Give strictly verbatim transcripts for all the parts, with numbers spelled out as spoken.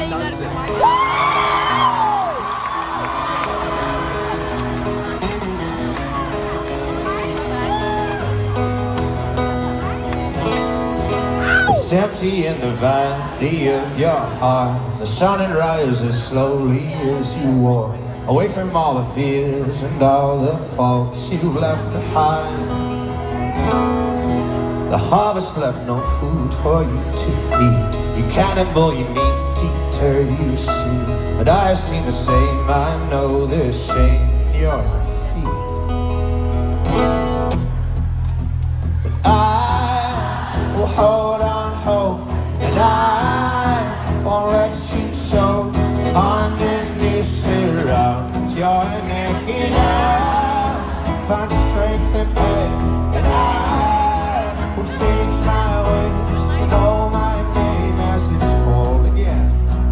It's empty in the valley of your heart. The sun rises slowly as you walk away from all the fears and all the faults you've left behind. The harvest left no food for you to eat. You cannibal, you meat-eater, you see. But I've seen the same, I know there's shame in your defeat. But I will hold on hope, and I won't let you show underneath surrounds your naked eye. Find strength in me, and I will change my ways, know my name as it's called again.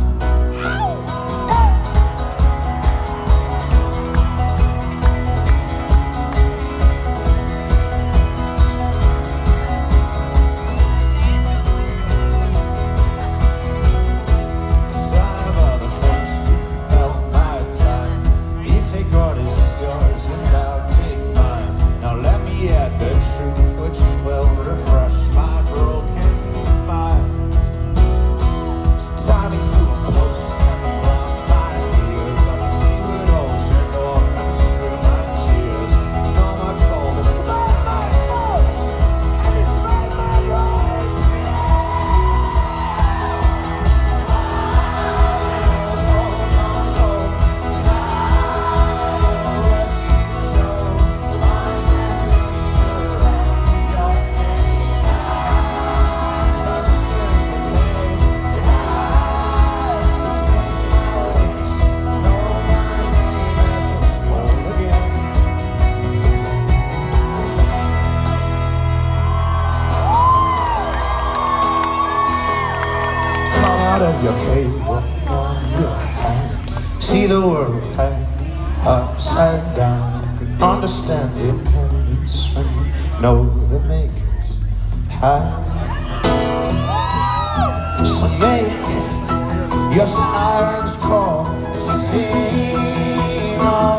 Of your cave, walking on your hand, see the world hang upside down. Understand independence when you know the maker's hand. So make your sirens call and sing all